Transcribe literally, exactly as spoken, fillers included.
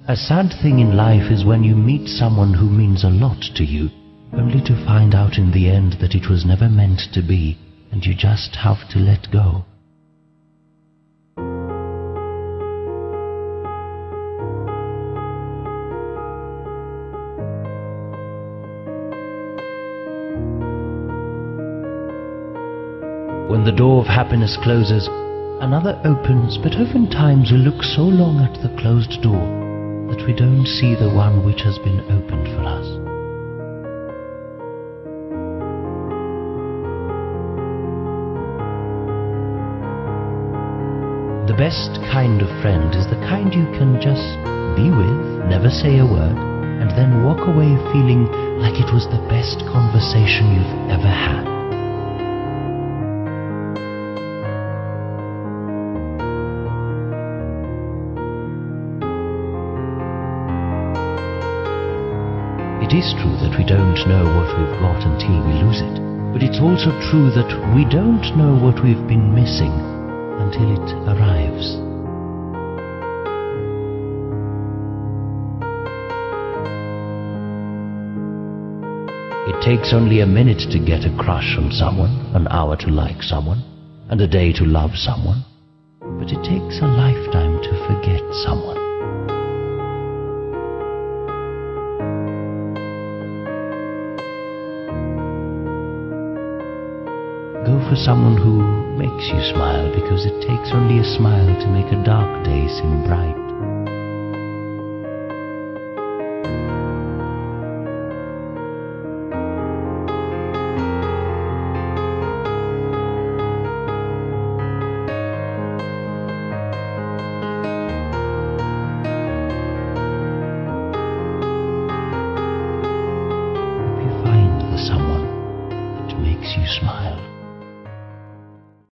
A sad thing in life is when you meet someone who means a lot to you, only to find out in the end that it was never meant to be, and you just have to let go. When the door of happiness closes, another opens, but oftentimes we look so long at the closed door that we don't see the one which has been opened for us. The best kind of friend is the kind you can just be with, never say a word, and then walk away feeling like it was the best conversation you've ever had. It is true that we don't know what we've got until we lose it, but it's also true that we don't know what we've been missing until it arrives. It takes only a minute to get a crush on someone, an hour to like someone, and a day to love someone, but it takes a lifetime to forget someone. Go for someone who makes you smile, because it takes only a smile to make a dark day seem bright. Hope you find the someone that makes you smile.